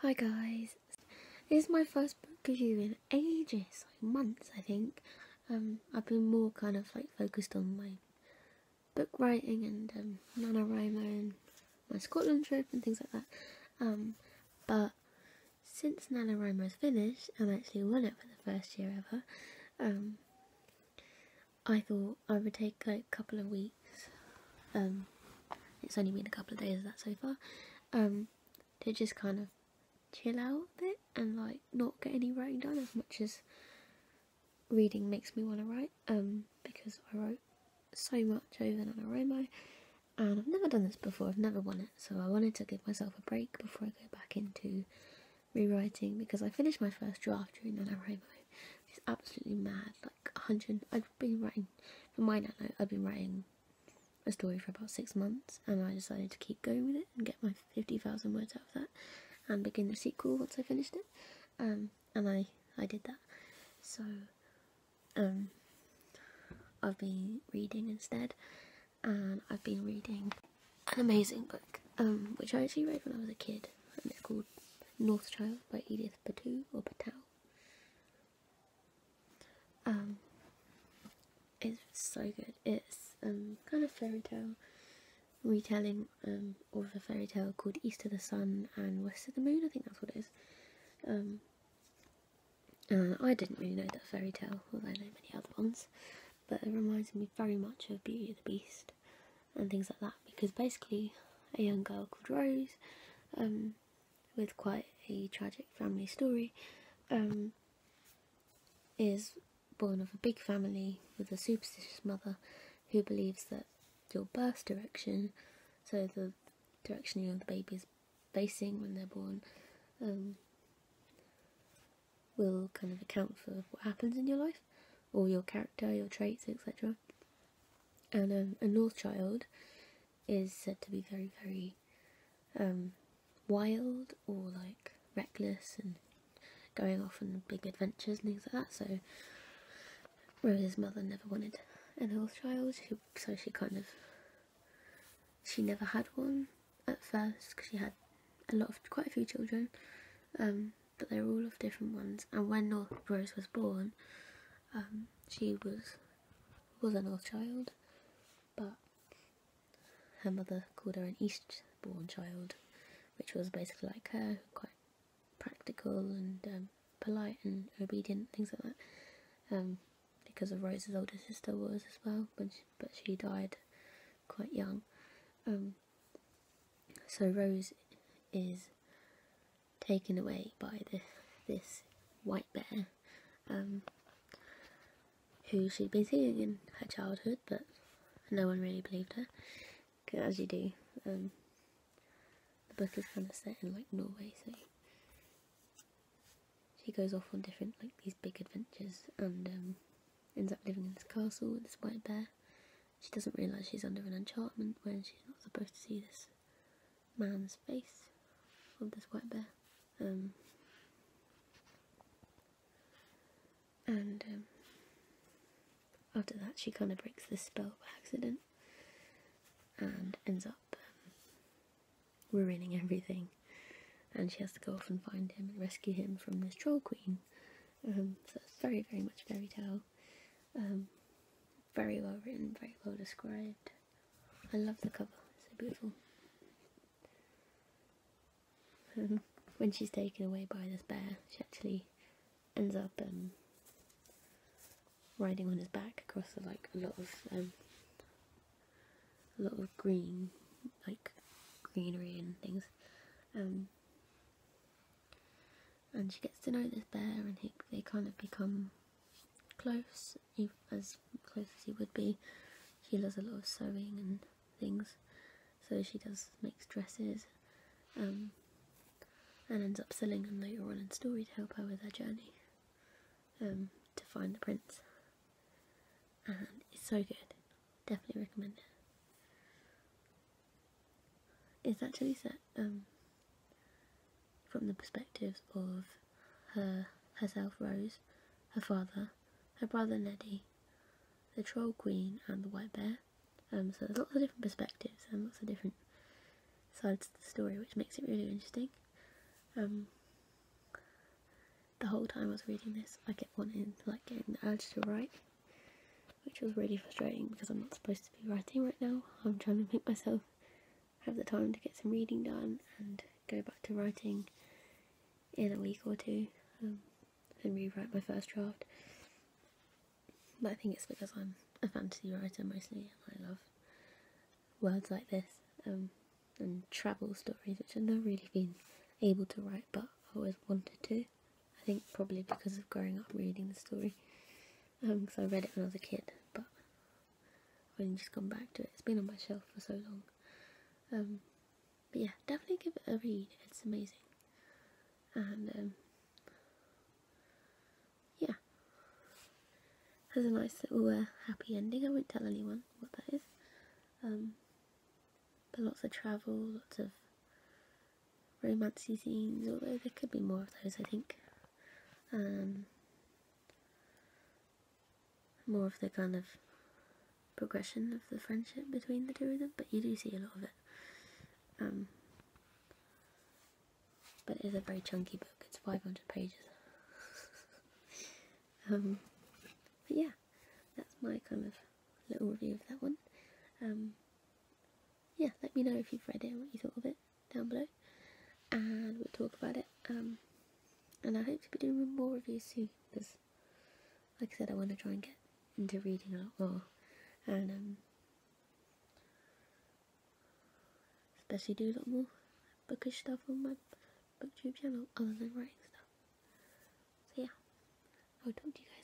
Hi guys, this is my first book review in ages, like months I think. I've been more kind of like focused on my book writing and NaNoWriMo and my Scotland trip and things like that. But since NaNoWriMo's finished and I actually won it for the first year ever, I thought I would take like a couple of weeks. It's only been a couple of days of that so far. To just kind of chill out a bit and like not get any writing done as much as reading makes me want to write, because I wrote so much over NaNoWriMo and I've never done this before, I've never won it, so I wanted to give myself a break before I go back into rewriting, because I finished my first draft during NaNoWriMo. It's absolutely mad, like 100, I've been writing, for my Nano, I've been writing a story for about 6 months and I decided to keep going with it and get my 50,000 words out of that and begin the sequel once I finished it, and I did that. So I've been reading instead, and I've been reading an amazing book, which I actually read when I was a kid, and it's called Northchild by Edith Patou, or Patel. It's so good. It's kind of fairy tale retelling of a fairy tale called East of the Sun and West of the Moon, I think that's what it is. I didn't really know that fairy tale, although I know many other ones, but it reminds me very much of Beauty and the Beast and things like that, because basically a young girl called Rose, with quite a tragic family story, is born of a big family with a superstitious mother who believes that your birth direction, so the direction the baby is facing when they're born, will kind of account for what happens in your life, or your character, your traits, etc. And a Northchild is said to be very, very wild, or like reckless and going off on big adventures and things like that. So Rose's mother never wanted a Northchild, so she never had one at first, because she had quite a few children, but they were all of different ones. And when Rose was born, she was a Northchild, but her mother called her an Eastborn child, which was basically like her, quite practical and polite and obedient, things like that. Because of Rose's older sister was as well, but she died quite young. So Rose is taken away by this white bear, who she'd been seeing in her childhood, but no one really believed her, as you do. The book is kind of set in like Norway, so she goes off on different these big adventures and ends up living in this castle with this white bear. She doesn't realise she's under an enchantment when she's not supposed to see this man's face of this white bear. And after that she kind of breaks this spell by accident and ends up ruining everything, and she has to go off and find him and rescue him from this troll queen. So it's very, very much fairy tale. Very well written, very well described. I love the cover, it's so beautiful. When she's taken away by this bear, she actually ends up riding on his back across a lot of green, greenery and things. And she gets to know this bear, and they kind of become close, as close as he would be. She does a lot of sewing and things, so she makes dresses, and ends up selling them later on in story to help her with her journey to find the prince. And it's so good, definitely recommend it. It's actually set from the perspectives of herself, Rose, her father, her brother Neddy, the troll queen and the white bear. So there's lots of different perspectives and lots of different sides to the story, which makes it really interesting. The whole time I was reading this, I kept wanting to like getting the urge to write, which was really frustrating because I'm not supposed to be writing right now. I'm trying to make myself have the time to get some reading done and go back to writing in a week or two, and rewrite my first draft. But I think it's because I'm a fantasy writer mostly, and I love words like this, and travel stories, which I've never really been able to write, but I always wanted to. I think probably because of growing up reading the story, because I read it when I was a kid, but I've only just gone back to it. It's been on my shelf for so long. But yeah, definitely give it a read. It's amazing. And yeah, has a nice little happy ending. I won't tell anyone what that is. But lots of travel, lots of romancy scenes, although there could be more of those, I think. More of the kind of progression of the friendship between the two of them, but you do see a lot of it. But it is a very chunky book. It's 500 pages. But yeah, that's my kind of little review of that one. Yeah, let me know if you've read it and what you thought of it down below, and we'll talk about it. And I hope to be doing more reviews soon, because like I said, I want to try and get into reading a lot more, and especially do a lot more bookish stuff on my booktube channel other than writing stuff. So yeah, I'll talk to you guys